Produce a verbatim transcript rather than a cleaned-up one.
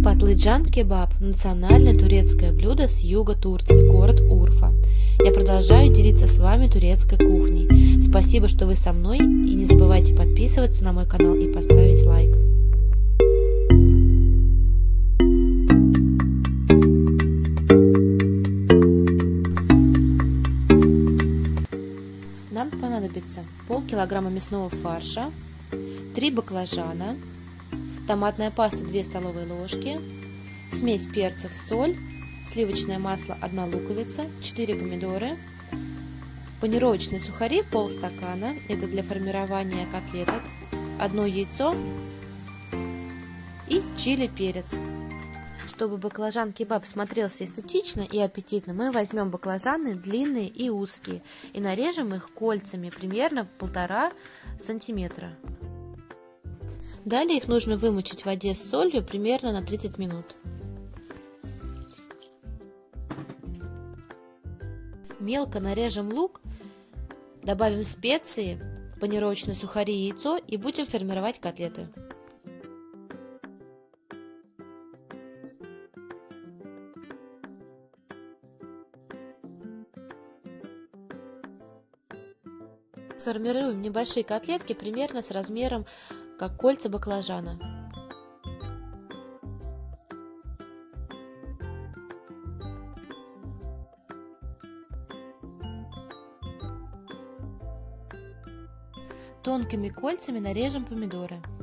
Патлыджан-кебаб – национальное турецкое блюдо с юга Турции, город Урфа. Я продолжаю делиться с вами турецкой кухней. Спасибо, что вы со мной, и не забывайте подписываться на мой канал и поставить лайк. Нам понадобится полкилограмма мясного фарша, три баклажана, томатная паста две столовые ложки, смесь перцев, соль, сливочное масло одна луковица, четыре помидоры, панировочные сухари полстакана, это для формирования котлеток, одно яйцо и чили перец. Чтобы баклажан-кебаб смотрелся эстетично и аппетитно, мы возьмем баклажаны длинные и узкие и нарежем их кольцами примерно полтора сантиметра. Далее их нужно вымочить в воде с солью примерно на тридцать минут. Мелко нарежем лук, добавим специи, панировочные сухари и яйцо и будем формировать котлеты. Формируем небольшие котлетки примерно с размером как кольца баклажана. Тонкими кольцами нарежем помидоры.